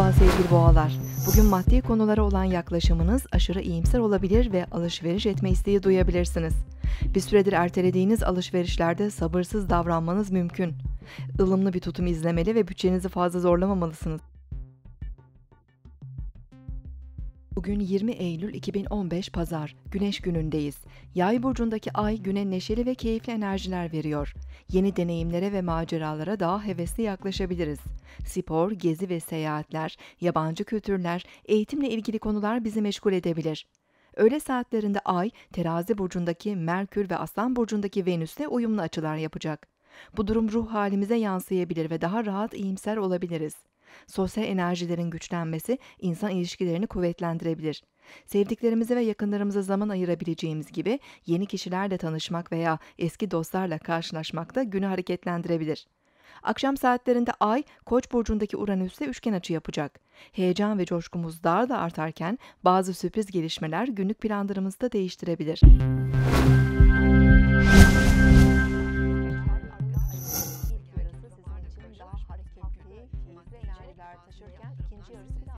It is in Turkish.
Merhaba sevgili boğalar. Bugün maddi konulara olan yaklaşımınız aşırı iyimser olabilir ve alışveriş etme isteği duyabilirsiniz. Bir süredir ertelediğiniz alışverişlerde sabırsız davranmanız mümkün. Ilımlı bir tutum izlemeli ve bütçenizi fazla zorlamamalısınız. Bugün 20 Eylül 2015 Pazar, Güneş günündeyiz. Yay burcundaki ay güne neşeli ve keyifli enerjiler veriyor. Yeni deneyimlere ve maceralara daha hevesli yaklaşabiliriz. Spor, gezi ve seyahatler, yabancı kültürler, eğitimle ilgili konular bizi meşgul edebilir. Öğle saatlerinde ay, Terazi burcundaki Merkür ve Aslan burcundaki Venüs'le uyumlu açılar yapacak. Bu durum ruh halimize yansıyabilir ve daha rahat, iyimser olabiliriz. Sosyal enerjilerin güçlenmesi insan ilişkilerini kuvvetlendirebilir. Sevdiklerimize ve yakınlarımıza zaman ayırabileceğimiz gibi yeni kişilerle tanışmak veya eski dostlarla karşılaşmak da günü hareketlendirebilir. Akşam saatlerinde Ay, Koç burcundaki Uranüs'le üçgen açı yapacak. Heyecan ve coşkumuz daha da artarken bazı sürpriz gelişmeler günlük planlarımızı da değiştirebilir.